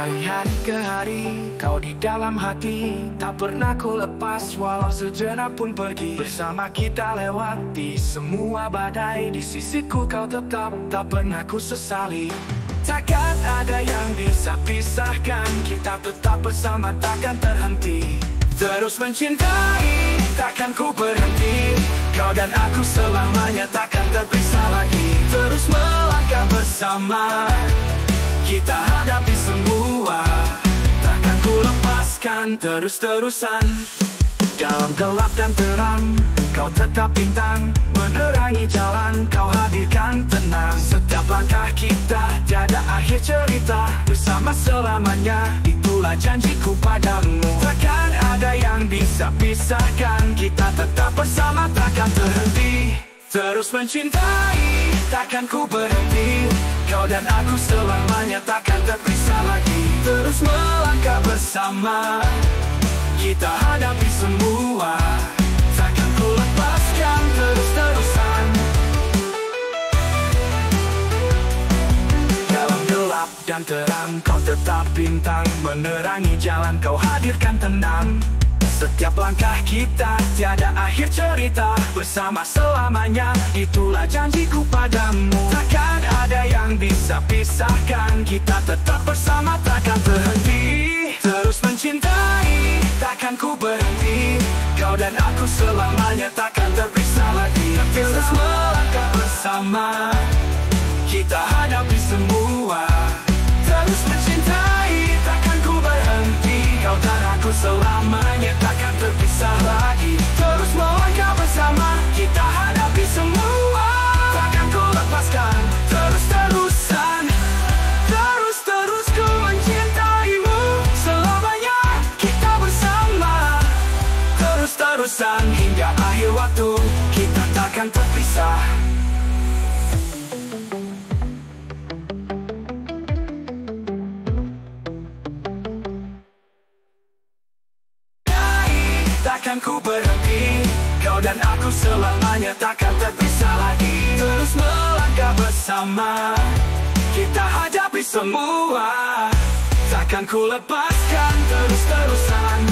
Dari hari ke hari, kau di dalam hati. Tak pernah ku lepas walau sejenak pun pergi. Bersama kita lewati semua badai. Di sisiku kau tetap, tak pernah ku sesali. Takkan ada yang bisa pisahkan. Kita tetap bersama, takkan terhenti. Terus mencintai, takkan ku berhenti. Kau dan aku selamanya takkan terpisah lagi. Terus melangkah bersama, kita hadapi semua. Takkan ku lepaskan terus-terusan. Dalam gelap dan terang, kau tetap bintang. Menerangi jalan, kau hadirkan tenang. Setiap langkah kita tiada akhir cerita. Bersama selamanya, itulah janjiku padamu. Takkan ada yang bisa pisahkan. Kita tetap bersama, takkan terhenti. Terus mencintai, takkan ku berhenti. Kau dan aku selamanya takkan terpisah lagi. Terus melangkah bersama, kita hadapi semua. Takkan ku lepaskan terus-terusan. Dalam gelap dan terang, kau tetap bintang. Menerangi jalan, kau hadirkan tenang. Setiap langkah kita tiada akhir cerita. Bersama selamanya, itulah janjiku padamu. Takkan ada yang bisa pisahkan. Kita tetap bersama, takkan terhenti. Terus mencintai, takkan ku berhenti. Kau dan aku selamanya takkan terpisah lagi. Terus melangkah bersama, kita hadapi semua. Terus mencintai, takkan ku berhenti. Kau dan aku selamanya takkan terpisah lagi. Terus melangkah bersama, kita hadapi semua. Takkan ku lepaskan terus-terusan. Terus-terus ku mencintaimu. Selamanya kita bersama. Terus-terusan hingga akhir waktu, kita takkan terpisah. Takkan ku berhenti. Kau dan aku selamanya takkan terpisah lagi. Terus melangkah bersama, kita hadapi semua. Takkan ku lepaskan terus-terusan.